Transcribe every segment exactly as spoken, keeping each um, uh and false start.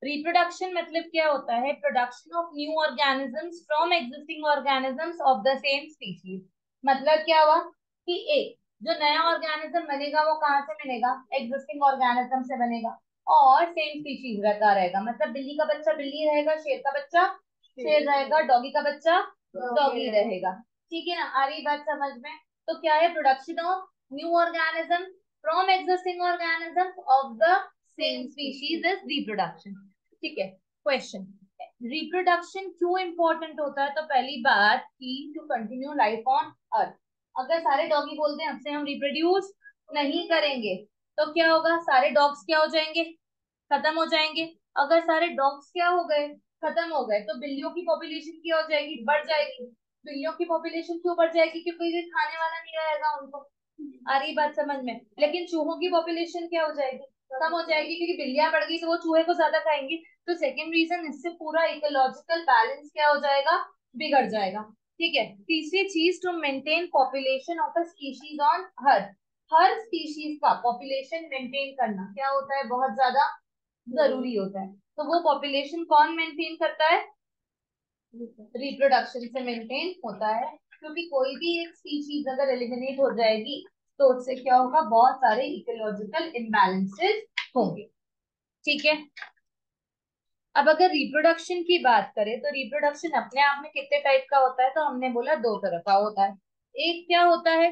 Reproduction मतलब क्या होता है? Production of new organisms from existing organisms of the same species. मतलब क्या हुआ कि एक जो नया ऑर्गेनिज्म बनेगा वो कहाँ से बनेगा? एग्जिस्टिंग ऑर्गेनिज्म से बनेगा, और सेम स्पीशीज रहता रहेगा। मतलब बिल्ली का बच्चा बिल्ली रहेगा, शेर का बच्चा शेर रहेगा, डॉगी का बच्चा डॉगी रहेगा। ठीक है ना? आ रही बात समझ में? तो क्या है? Production of new organism from existing organism of the same species is reproduction. ठीक है। क्वेश्चन, रिप्रोडक्शन क्यों इंपॉर्टेंट होता है? तो पहली बात की to continue life on earth. अगर सारे डॉगी बोलते हैं अब से हम रिप्रोड्यूस नहीं करेंगे तो क्या होगा? सारे डॉग्स क्या हो जाएंगे? खत्म हो जाएंगे। अगर सारे डॉग्स क्या हो गए? खत्म हो गए, तो बिल्लियों की पॉपुलेशन क्या हो जाएगी? बढ़ जाएगी। बिल्लियों की पॉपुलेशन क्यों बढ़ जाएगी? क्योंकि कोई खाने वाला नहीं रहेगा उनको। आ रही बात समझ में? लेकिन चूहों की पॉपुलेशन क्या हो जाएगी? कम हो जाएगी, क्योंकि बिल्लियां बढ़ गई तो वो चूहे को ज्यादा खाएंगी। तो सेकेंड रीजन, इससे पूरा इकोलॉजिकल बैलेंस क्या हो जाएगा? बिगड़ जाएगा। ठीक है। तीसरी चीज, to maintain population of a species on earth. हर स्पीशीज का पॉपुलेशन मेंटेन करना क्या होता है? बहुत ज्यादा जरूरी होता है। तो वो पॉपुलेशन कौन मेंटेन करता है? रिप्रोडक्शन से मेंटेन होता है। क्योंकि कोई भी एक स्पीशीज अगर एलिमिनेट हो जाएगी तो उससे क्या होगा? बहुत सारे इकोलॉजिकल इम्बैलेंसेस होंगे। ठीक है। अब अगर रिप्रोडक्शन की बात करें तो रिप्रोडक्शन अपने आप में कितने टाइप का होता है? तो हमने बोला दो तरह का होता है। एक क्या होता है?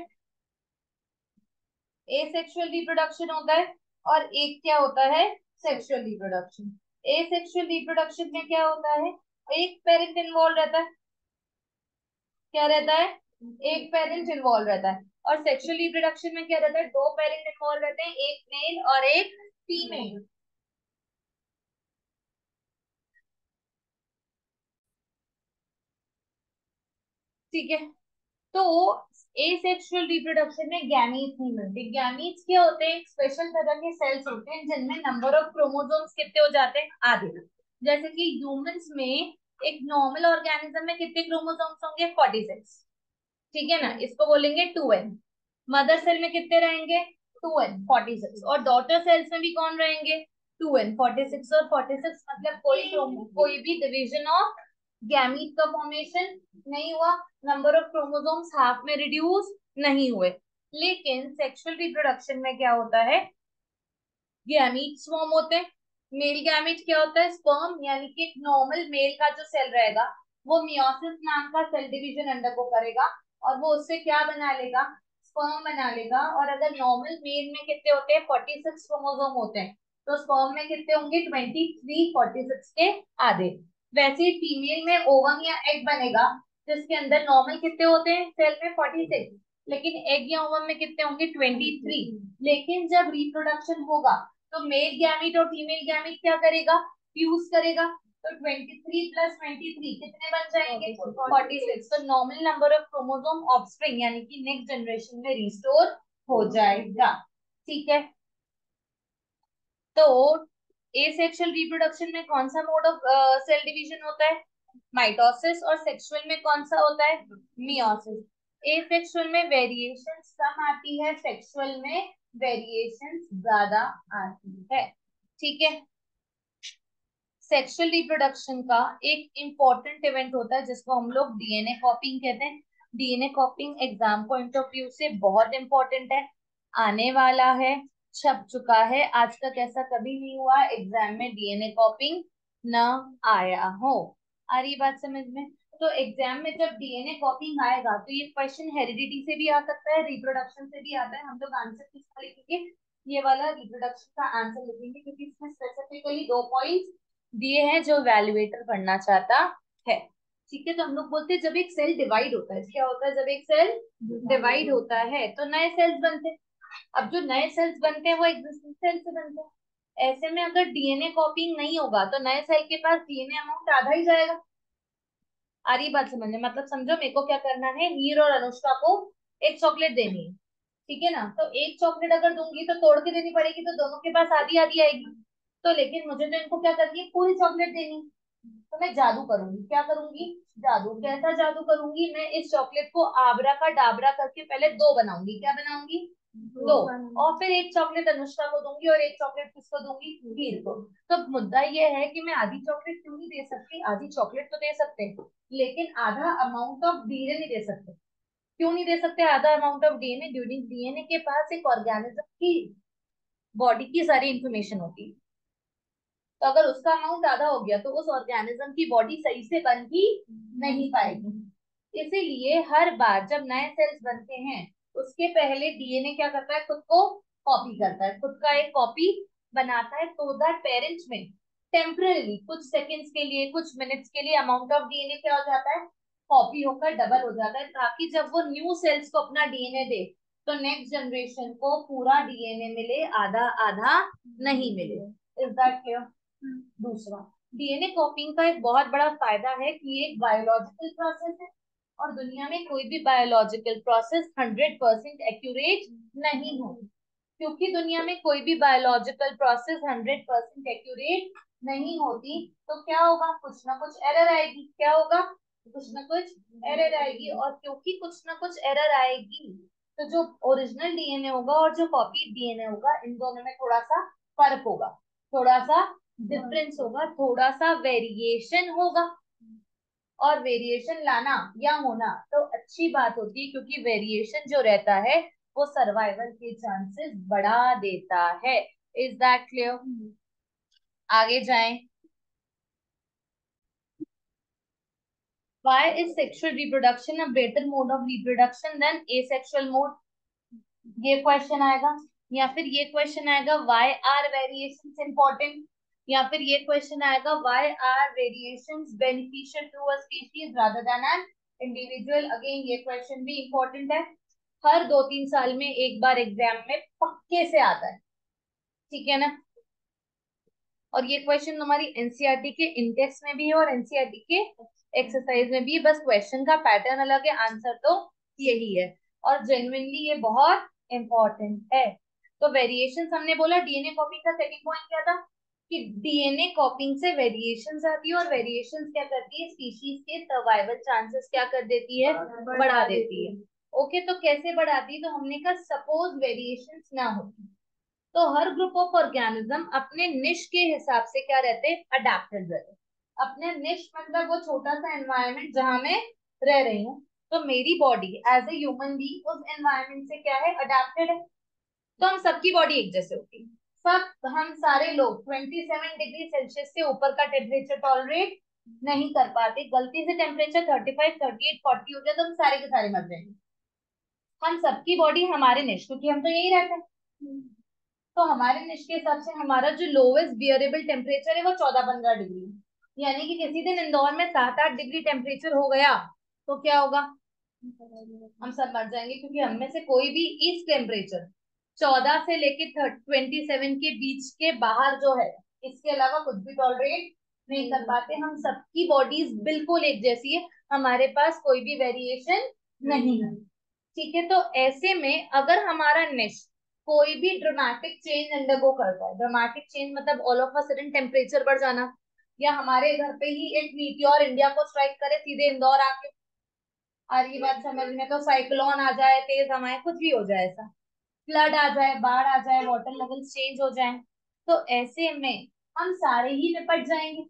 एसेक्सुअल रिप्रोडक्शन होता है, और एक क्या होता है? Sexual reproduction. एसेक्सुअल रिप्रोडक्शन में क्या होता है? एक पेरेंट इन्वॉल्व रहता है। क्या रहता है? एक पेरेंट इन्वॉल्व रहता है। और सेक्सुअल रिप्रोडक्शन में क्या रहता है? दो पेरेंट इन्वॉल्व रहते हैं, एक मेल और एक फीमेल। ठीक है। तो एसेक्सुअल रिप्रोडक्शन में गैमीट्स नहीं मिलते। गैमीट्स क्या होते हैं? स्पेशल तरह के सेल्स होते हैं जिनमें नंबर ऑफ क्रोमोसोम्स कितने हो जाते हैं? आधे। जैसे कि ह्यूमंस में एक नॉर्मल ऑर्गेनिज्म में कितने क्रोमोसोम्स होंगे? Forty six. ठीक है ना? इसको बोलेंगे टू एन। मदर सेल में कितने रहेंगे? Two n forty six. और डॉटर सेल्स में भी कौन रहेंगे? टू एन फोर्टी सिक्स और फोर्टी सिक्स। मतलब कोई कोई भी डिवीजन ऑफ गैमीट का फॉर्मेशन नहीं हुआ। नंबर ऑफ क्रोमोसोम्स हाफ में रिड्यूस नहीं हुए। लेकिन सेक्सुअल रिप्रोडक्शन में क्या होता है? गैमीट फॉर्म होते हैं। मेल गैमीट क्या होता है? स्पर्म, यानी कि एक नॉर्मल मेल का जो सेल रहेगा वो मियोसिस नाम का सेल डिवीजन अंडरगो करेगा, और वो उससे क्या बना लेगा? स्पर्म बना लेगा। और अगर नॉर्मल मेल में कितने होते हैं? फोर्टी सिक्स क्रोमोसोम होते हैं, तो स्पर्म में कितने होंगे? ट्वेंटी थ्री, फोर्टी सिक्स के आधे। वैसे ही फीमेल में ओवम या एग बनेगा जिसके अंदर नॉर्मल कितने होते हैं सेल में? Forty six. लेकिन एग या ओवम में कितने होंगे? Twenty three. लेकिन जब रिप्रोडक्शन होगा तो मेल गैमीट और फीमेल गैमीट क्या करेगा? फ्यूज करेगा। तो twenty three plus twenty three कितने बन जाएंगे? Forty six. तो normal number of chromosome offspring यानी कि नेक्स्ट जनरेशन में रिस्टोर हो जाएगा। ठीक है। तो एसेक्सुअल रिप्रोडक्शन में कौन सा मोड ऑफ सेल डिवीजन होता है? माइटोसिस। और सेक्सुअल में कौन सा होता है? मियोसिस। एसेक्सुअल में वेरिएशन कम आती है, सेक्सुअल में वेरिएशन ज्यादा आती है। ठीक है। सेक्सुअल रिप्रोडक्शन का एक इंपॉर्टेंट इवेंट होता है जिसको हम लोग डीएनए कॉपिंग कहते हैं। DNA copying exam point of view से बहुत इंपॉर्टेंट है, आने वाला है, छप चुका है। आज तक ऐसा कभी नहीं हुआ एग्जाम में डीएनए कॉपिंग न आया हो। आ रही बात समझ में? तो एग्जाम में जब डीएनए कॉपिंग आएगा तो ये क्वेश्चन हेरिडिटी से भी आ सकता है, रिप्रोडक्शन से भी आता है। हम लोग आंसर किसका लिखेंगे? ये वाला रिप्रोडक्शन का आंसर लिखेंगे, क्योंकि इसमें स्पेसिफिकली दो पॉइंट्स दिए हैं जो वैल्यूएटर पढ़ना चाहता है। ठीक है। तो हम लोग बोलते हैं जब एक सेल डिवाइड होता है, क्या होता है? जब एक सेल डिवाइड होता है तो नए सेल्स बनते हैं। अब जो नए सेल्स बनते हैं वो एग्जिस्टिंग सेल से बनते हैं। ऐसे में अगर डीएनए कॉपिंग नहीं होगा तो नए सेल के पास डीएनए अमाउंट आधा ही जाएगा। आ रही बात समझ में? मतलब समझो, मेरे को क्या करना है, हीर और अनुष्का को एक चॉकलेट देनी है। ठीक है ना? तो एक चॉकलेट अगर दूंगी तो तोड़ के देनी पड़ेगी, तो दोनों के पास आधी आधी आएगी। तो लेकिन मुझे तो इनको क्या करनी है? पूरी चॉकलेट देनी। तो मैं जादू करूंगी। क्या करूंगी? जादू। कैसा जादू करूंगी? मैं इस चॉकलेट को आबरा का डाबरा करके पहले दो बनाऊंगी। क्या बनाऊंगी? दो। और फिर एक चॉकलेट अनुष्का को दूंगी और एक चॉकलेट किसको दूंगी, वीर को। तो मुद्दा ये है कि मैं आधी चॉकलेट क्यों नहीं दे सकती, आधी चॉकलेट तो दे सकते हैं लेकिन आधा अमाउंट ऑफ डीएनए नहीं दे सकते। क्यों नहीं दे सकते आधा amount of DNA? During DNA के पास एक ऑर्गेनिज्म की बॉडी की सारी इंफॉर्मेशन होती है। तो अगर उसका अमाउंट आधा हो गया तो उस ऑर्गेनिज्म की बॉडी सही से बन ही नहीं पाएगी। इसीलिए हर बार जब नए सेल्स बनते हैं उसके पहले डीएनए क्या करता है, खुद को कॉपी करता है, खुद का एक कॉपी बनाता है, तो दैट पेरेंट्स में टेम्पररी कुछ सेकंड्स के लिए, कुछ मिनट्स के लिए अमाउंट ऑफ डीएनए क्या हो जाता है, कॉपी होकर डबल हो जाता है, ताकि जब वो न्यू सेल्स को अपना डीएनए दे तो नेक्स्ट जनरेशन को पूरा डीएनए मिले, आधा आधा नहीं मिले। Is that clear? दूसरा, डीएनए कॉपिंग का एक बहुत बड़ा फायदा है कि ये एक बायोलॉजिकल प्रोसेस है और दुनिया में कोई भी biological process hundred percent accurate नहीं हो। क्योंकि दुनिया में कोई भी biological process hundred percent accurate नहीं होती तो क्या होगा, कुछ ना कुछ एरर आएगी। क्या होगा, कुछ ना कुछ एरर आएगी। और क्योंकि कुछ ना कुछ एरर आएगी तो जो ओरिजिनल डीएनए होगा और जो कॉपी डीएनए होगा इन दोनों में थोड़ा सा फर्क होगा, थोड़ा सा डिफरेंस होगा, थोड़ा सा वेरिएशन होगा। और वेरिएशन लाना या होना तो अच्छी बात होती है क्योंकि वेरिएशन जो रहता है वो सर्वाइवल के चांसेस बढ़ा देता है। Is that clear? आगे जाएं। Why is sexual reproduction a better mode of reproduction than asexual mode? ये क्वेश्चन आएगा। या फिर ये क्वेश्चन आएगा व्हाई आर वेरिएशंस इंपॉर्टेंट? या फिर ये क्वेश्चन आएगा why are variations beneficial to a species rather than an individual? Again ये क्वेश्चन भी इंपॉर्टेंट है, हर दो तीन साल में एक बार एग्जाम में पक्के से आता है, ठीक है ना। और ये क्वेश्चन हमारी एनसीईआरटी के इंडेक्स में भी है और एनसीईआरटी के एक्सरसाइज में भी है, बस क्वेश्चन का पैटर्न अलग है, आंसर तो यही है। और जेन्युइनली ये बहुत इंपॉर्टेंट है। तो वेरिएशन हमने बोला, डीएनए कॉपिंग का सेकंड पॉइंट क्या था कि डीएनए कॉपिंग से वेरिएशंस आती है और वेरिएशंस क्या करती है, स्पीशीज के सर्वाइवल चांसेस क्या कर देती है, बढ़ा देती है। ओके, तो कैसे बढ़ाती है, तो हमने कहा सपोज वेरिएशंस ना होती तो हर ग्रुप ऑफ ऑर्गेनिज्म अपने निश के हिसाब से क्या रहते, अडेप्टेड रहते। अपने निश मतलब वो छोटा सा एनवायरनमेंट जहां मैं रह रही हूँ, तो मेरी body as a human being उस एनवायरनमेंट से क्या है, अडेप्टेड है। तो हम सबकी बॉडी एक जैसे होती है, सब हम सारे लोग ट्वेंटी सेवन डिग्री सेल्सियस से ऊपर का टेम्परेचर टॉलरेट नहीं कर पाते। गलती से temperature thirty five thirty eight forty हो जाए तो हम सारे के सारे मर जाएंगे। हम सबकी बॉडी हमारे निश, क्योंकि हम तो यही रहते हैं, तो हमारे निश के हिसाब से हमारा जो लोवेस्ट बियरेबल टेम्परेचर है वो चौदह पंद्रह डिग्री है। यानी कि किसी दिन इंदौर में सात आठ डिग्री टेम्परेचर हो गया तो क्या होगा, हम सब मर जाएंगे, क्योंकि हम में से कोई भी इस टेम्परेचर चौदह से लेके ट्वेंटी सेवन के बीच के बाहर जो है, इसके अलावा कुछ भी टॉलरेट नहीं कर पाते। हम सबकी बॉडीज बिल्कुल एक जैसी है, हमारे पास कोई भी वेरिएशन नहीं है, ठीक है। तो ऐसे में अगर हमारा निश कोई भी ड्रामेटिक चेंज अंडरगो करता है, ड्रामेटिक चेंज मतलब all of a sudden temperature बढ़ जाना, या हमारे घर पे ही एक मीटियोर इंडिया को स्ट्राइक करे सीधे इंदौर आके, आ रही बात समझ में, तो साइक्लोन आ जाए, तेज हवाएं, कुछ भी हो जाए, ऐसा फ्लड आ जाए, बाढ़ आ जाए, वाटर लेवल चेंज हो जाए, तो ऐसे में हम सारे ही निपट जाएंगे।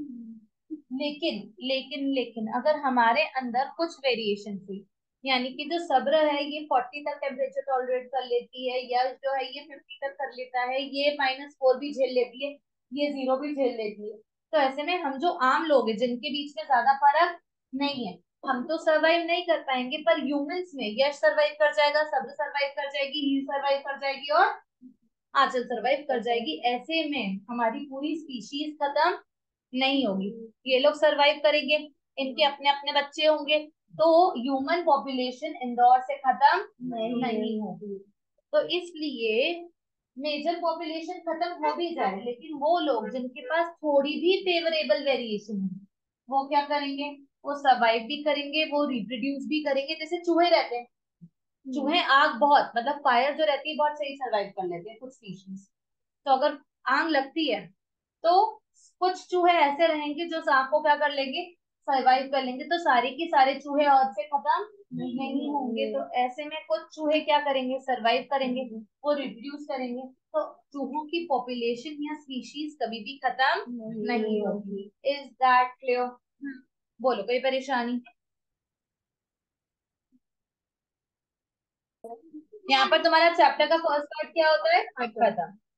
लेकिन लेकिन लेकिन अगर हमारे अंदर कुछ वेरिएशन हुई, यानी कि जो सब्र है ये फोर्टी तक टेम्परेचर टॉलरेट कर लेती है, या जो है ये फिफ्टी तक कर लेता है, ये माइनस फोर भी झेल लेती है, ये जीरो भी झेल लेती है, तो ऐसे में हम जो आम लोग हैं जिनके बीच में ज्यादा फर्क नहीं है, हम तो सरवाइव नहीं कर पाएंगे, पर ह्यूमंस में यश सरवाइव कर जाएगा, सब्र सरवाइव कर जाएगी, ही सरवाइव कर जाएगी और आंचल सरवाइव कर जाएगी। ऐसे में हमारी पूरी स्पीशीज खत्म नहीं होगी, ये लोग सरवाइव करेंगे, इनके अपने अपने बच्चे होंगे, तो ह्यूमन पॉपुलेशन इंदौर से खत्म नहीं, नहीं होगी। तो इसलिए मेजर पॉपुलेशन खत्म हो भी जाए लेकिन वो लोग जिनके पास थोड़ी भी फेवरेबल वेरिएशन है वो क्या करेंगे, वो सर्वाइव भी करेंगे, वो रिप्रोड्यूस भी करेंगे। जैसे चूहे रहते हैं, चूहे आग बहुत मतलब फायर जो रहती है बहुत सही सर्वाइव कर लेते हैं कुछ स्पीशीज। तो अगर आग लगती है तो कुछ चूहे ऐसे रहेंगे जो सांप को क्या कर लेंगे, सरवाइव कर लेंगे तो सारे के सारे चूहे अर्थ से खत्म नहीं होंगे। तो ऐसे में कुछ चूहे क्या करेंगे, सरवाइव करेंगे, वो रिप्रोड्यूस करेंगे, तो चूहों की पॉपुलेशन या स्पीशीज कभी भी खत्म नहीं होगी। Is that clear? बोलो कोई परेशानी? यहाँ पर तुम्हारा चैप्टर का फर्स्ट पार्ट क्या होता है, खत्म।